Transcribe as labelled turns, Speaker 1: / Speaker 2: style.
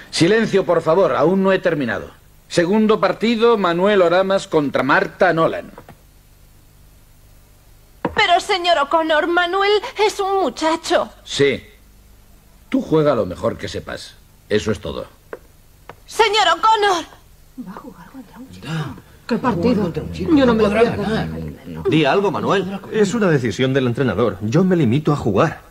Speaker 1: Silencio, por favor, aún no he terminado. Segundo partido, Manuel Oramas contra Marta Nolan.
Speaker 2: Pero, señor O'Connor, Manuel es un muchacho.
Speaker 1: Sí. Tú juega lo mejor que sepas. Eso es todo.
Speaker 2: ¡Señor O'Connor!
Speaker 3: Va a jugar contra un chico. ¿Qué partido? Yo no me lo puedo ganar.
Speaker 4: Di algo, Manuel.
Speaker 5: Es una decisión del entrenador. Yo me limito a jugar.